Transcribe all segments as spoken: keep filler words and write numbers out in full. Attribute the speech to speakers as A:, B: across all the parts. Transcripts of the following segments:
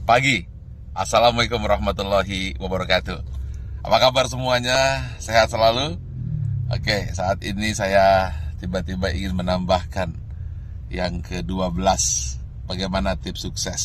A: pagi. Assalamualaikum warahmatullahi wabarakatuh. Apa kabar semuanya? Sehat selalu? Oke, saat ini saya tiba-tiba ingin menambahkan yang ke dua belas. Bagaimana tips sukses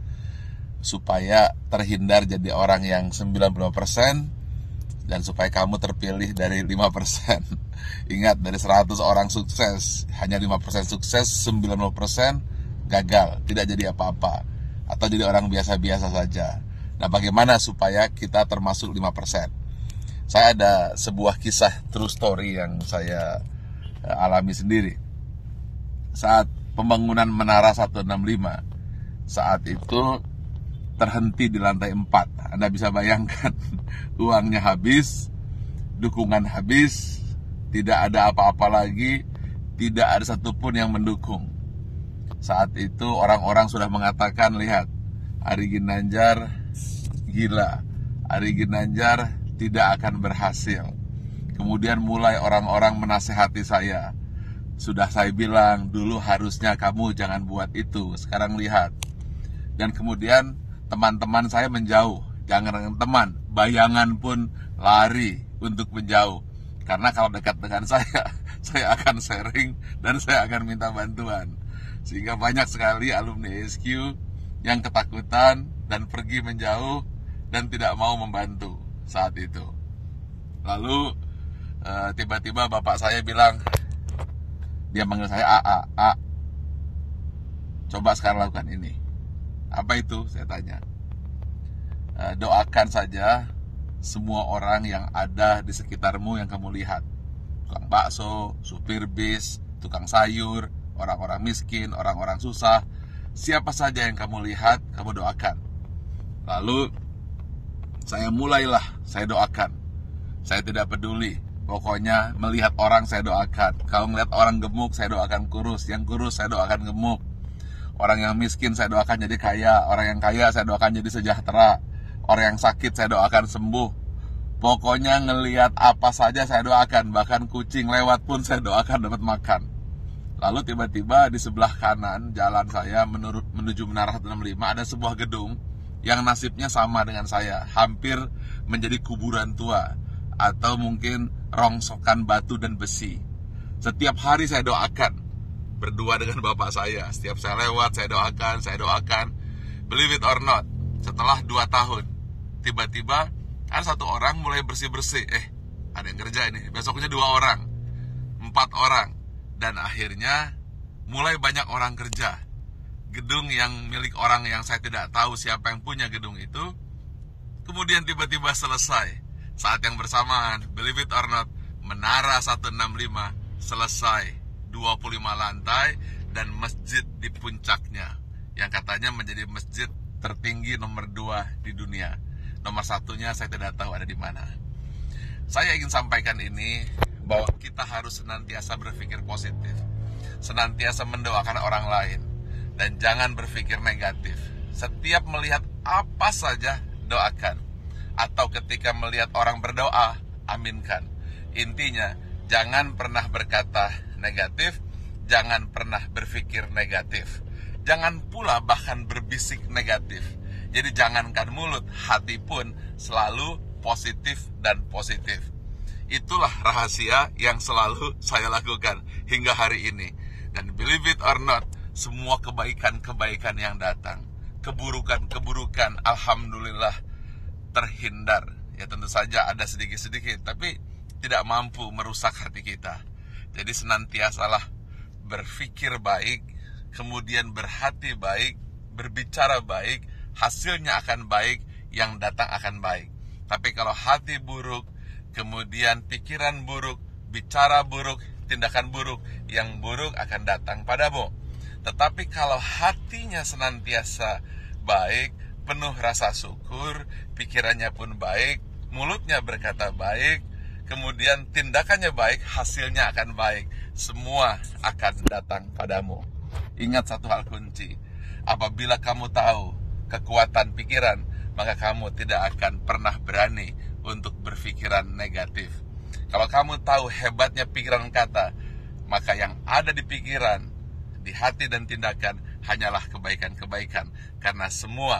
A: supaya terhindar jadi orang yang sembilan puluh lima persen dan supaya kamu terpilih dari lima persen. Ingat, dari seratus orang sukses, hanya lima persen sukses, sembilan puluh persen gagal, tidak jadi apa-apa, atau jadi orang biasa-biasa saja. Nah, bagaimana supaya kita termasuk lima persen? Saya ada sebuah kisah true story yang saya uh, alami sendiri. Saat pembangunan Menara seratus enam puluh lima, saat itu terhenti di lantai empat. Anda bisa bayangkan, uangnya habis, dukungan habis, tidak ada apa-apa lagi, tidak ada satupun yang mendukung. Saat itu orang-orang sudah mengatakan, lihat, Ari Ginanjar gila, Ari Ginanjar tidak akan berhasil. Kemudian mulai orang-orang menasehati saya. Sudah saya bilang, dulu harusnya kamu jangan buat itu, sekarang lihat. Dan kemudian teman-teman saya menjauh. Jangan dengan teman, bayangan pun lari untuk menjauh. Karena kalau dekat dengan saya, saya akan sharing dan saya akan minta bantuan. Sehingga banyak sekali alumni S Q yang ketakutan dan pergi menjauh dan tidak mau membantu saat itu. Lalu uh, tiba-tiba bapak saya bilang, dia manggil saya A, A, A, coba sekarang lakukan ini. Apa itu? Saya tanya. Uh, doakan saja semua orang yang ada di sekitarmu yang kamu lihat. Tukang bakso, supir bis, tukang sayur, orang-orang miskin, orang-orang susah, siapa saja yang kamu lihat, kamu doakan. Lalu saya mulailah, saya doakan. Saya tidak peduli, pokoknya melihat orang saya doakan. Kalau melihat orang gemuk, saya doakan kurus. Yang kurus saya doakan gemuk. Orang yang miskin saya doakan jadi kaya. Orang yang kaya saya doakan jadi sejahtera. Orang yang sakit saya doakan sembuh. Pokoknya ngelihat apa saja saya doakan. Bahkan kucing lewat pun saya doakan dapat makan. Lalu tiba-tiba di sebelah kanan jalan saya menurut menuju Menara seratus enam puluh lima ada sebuah gedung yang nasibnya sama dengan saya, hampir menjadi kuburan tua atau mungkin rongsokan batu dan besi. Setiap hari saya doakan, berdua dengan bapak saya. Setiap saya lewat saya doakan, saya doakan. Believe it or not, setelah dua tahun tiba-tiba ada satu orang mulai bersih-bersih. Eh, ada yang kerja ini. Besoknya dua orang, empat orang. Dan akhirnya mulai banyak orang kerja. Gedung yang milik orang yang saya tidak tahu siapa yang punya gedung itu, kemudian tiba-tiba selesai. Saat yang bersamaan, believe it or not, Menara seratus enam puluh lima selesai, dua puluh lima lantai dan masjid di puncaknya, yang katanya menjadi masjid tertinggi nomor dua di dunia. Nomor satunya saya tidak tahu ada di mana. Saya ingin sampaikan ini, bahwa kita harus senantiasa berpikir positif, senantiasa mendoakan orang lain, dan jangan berpikir negatif. Setiap melihat apa saja, doakan. Atau ketika melihat orang berdoa, aminkan. Intinya, jangan pernah berkata negatif, jangan pernah berpikir negatif. Jangan pula bahkan berbisik negatif. Jadi jangankan mulut, hati pun selalu positif dan positif. Itulah rahasia yang selalu saya lakukan hingga hari ini. Dan believe it or not, semua kebaikan-kebaikan yang datang, keburukan-keburukan, alhamdulillah terhindar. Ya tentu saja ada sedikit-sedikit, tapi tidak mampu merusak hati kita. Jadi senantiasalah berpikir baik, kemudian berhati baik, berbicara baik, hasilnya akan baik, yang datang akan baik. Tapi kalau hati buruk, kemudian pikiran buruk, bicara buruk, tindakan buruk, yang buruk akan datang padamu. Tetapi kalau hatinya senantiasa baik, penuh rasa syukur, pikirannya pun baik, mulutnya berkata baik, kemudian tindakannya baik, hasilnya akan baik. Semua akan datang padamu. Ingat satu hal kunci, apabila kamu tahu kekuatan pikiran, maka kamu tidak akan pernah berani untuk berpikiran negatif. Kalau kamu tahu hebatnya pikiran kata, maka yang ada di pikiran, di hati dan tindakan hanyalah kebaikan-kebaikan. Karena semua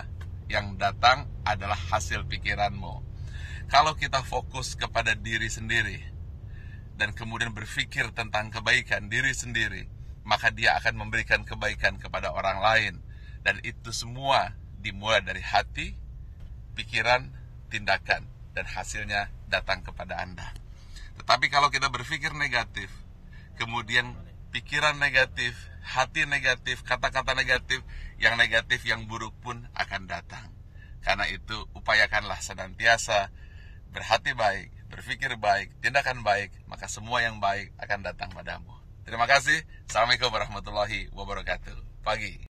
A: yang datang adalah hasil pikiranmu. Kalau kita fokus kepada diri sendiri dan kemudian berpikir tentang kebaikan diri sendiri, maka dia akan memberikan kebaikan kepada orang lain. Dan itu semua dimulai dari hati, pikiran, tindakan, dan hasilnya datang kepada Anda. Tetapi kalau kita berpikir negatif, kemudian pikiran negatif, hati negatif, kata-kata negatif, yang negatif, yang buruk pun akan datang. Karena itu, upayakanlah senantiasa berhati baik, berpikir baik, tindakan baik, maka semua yang baik akan datang padamu. Terima kasih. Assalamualaikum warahmatullahi wabarakatuh. Pagi.